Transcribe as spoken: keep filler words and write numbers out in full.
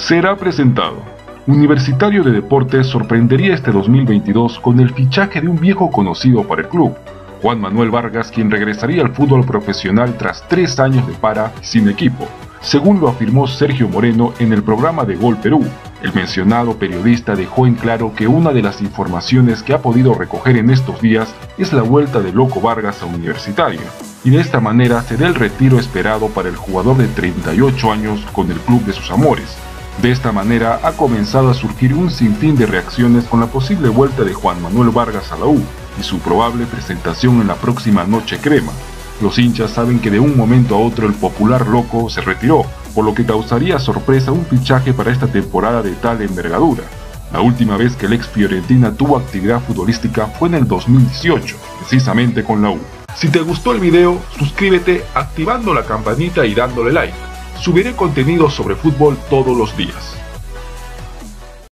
será presentado. Universitario de Deportes sorprendería este dos mil veintidós con el fichaje de un viejo conocido para el club, Juan Manuel Vargas, quien regresaría al fútbol profesional tras tres años de para sin equipo, según lo afirmó Sergio Moreno en el programa de Gol Perú. El mencionado periodista dejó en claro que una de las informaciones que ha podido recoger en estos días es la vuelta de Loco Vargas a Universitario, y de esta manera se da el retiro esperado para el jugador de treinta y ocho años con el club de sus amores. De esta manera ha comenzado a surgir un sinfín de reacciones con la posible vuelta de Juan Manuel Vargas a la U y su probable presentación en la próxima Noche Crema. Los hinchas saben que de un momento a otro el popular Loco se retiró, por lo que causaría sorpresa un fichaje para esta temporada de tal envergadura. La última vez que el ex Fiorentina tuvo actividad futbolística fue en el dos mil dieciocho, precisamente con la U. Si te gustó el video, suscríbete activando la campanita y dándole like. Subiré contenido sobre fútbol todos los días.